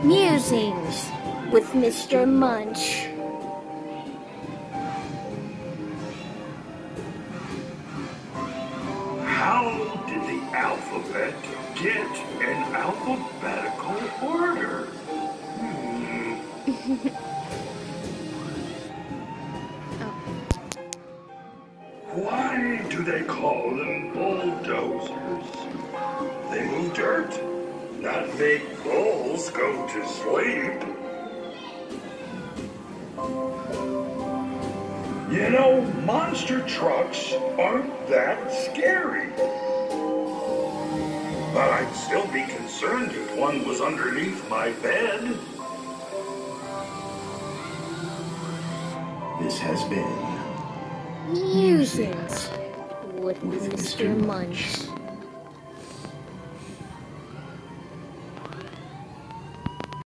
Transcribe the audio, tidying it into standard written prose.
Musings with Mr. Munch. How did the alphabet get an alphabetical order? Why do they call them bulldozers? They move dirt, not make bulls go to sleep. You know, monster trucks aren't that scary. But I'd still be concerned if one was underneath my bed. This has been Musings with Mr. Munch.